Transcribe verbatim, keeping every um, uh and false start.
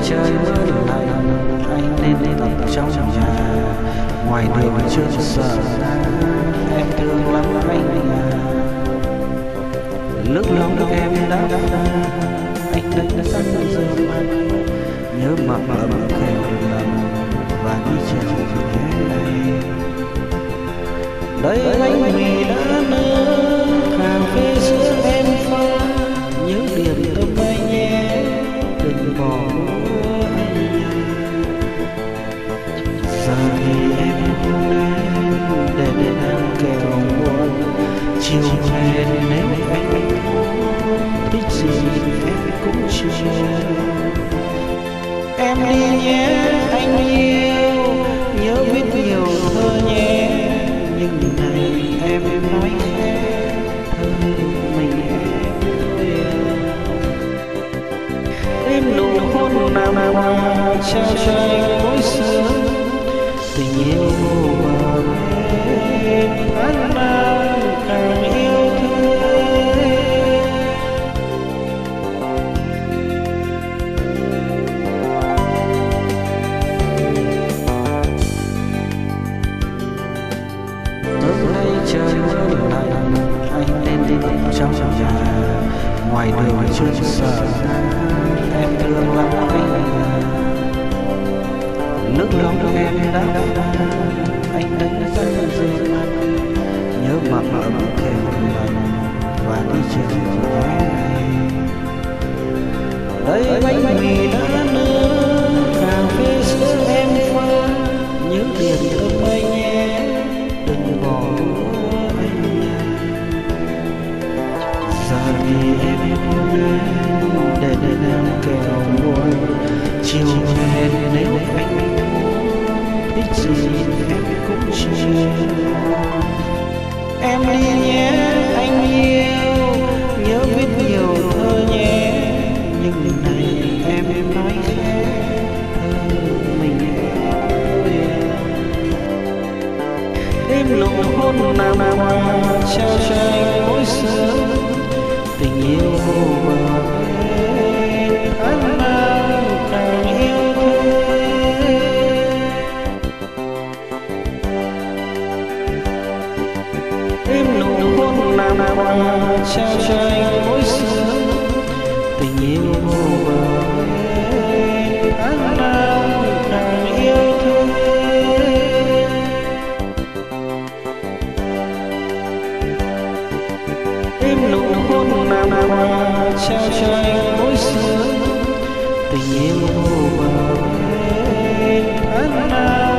trời mưa lạnh anh lên tận trong nhà, ngoài đường chưa sợ em thương lắm anh à. Lúc lòng em đã anh đánh rất rơi mắt, nhớ mặn ấm kèm lòng và đi chờ thế này. Đây bánh mì đã nướng, cà phê sữa em pha, nhớ điểm tâm anh nhé, đừng bỏ anh nha. Giờ thì em không đến để đến ăn kẹo muộn, chiều về nếu anh thích gì em cũng chiều. Em đi nhé anh yêu, nhớ viết nhiều thơ nhé, nhưng này em nói khẽ thơ mình em. Em nụ hôn nào nào trao cho anh mỗi sớm, tình yêu bờ bên tháng năm càng yêu thương. Hôm nay trời mưa lạnh anh lên đi trong nhà, ngoài đường chưa sợ em thương lắm anh à. Nước lòng em đã anh đánh rất rơi mắt, nhớ mặn ấm kèm lòng và đi chờ thế này. Đây bánh mì đã nướng, cà phê sữa em pha, nhớ điểm tâm anh nhé, đừng bỏ anh nha. Giờ thì em không đến để đến em kẹo muộn, chiều về nếu anh thích gì em cũng chiều. Em đi nhé anh yêu, nhớ viết nhiều thơ nhé, nhưng này em nói khẽ thơ mình em. Đêm nụ hôn nào nào trao cho anh mỗi sớm, tình yêu bờ bên tháng năm càng yêu thương. Đêm nụ hôn nào nào trao cho anh mỗi sớm, tình yêu bờ bên tháng năm càng yêu thương. Đêm nụ hôn nào nào trao cho anh mỗi sớm, tình yêu bờ bên tháng năm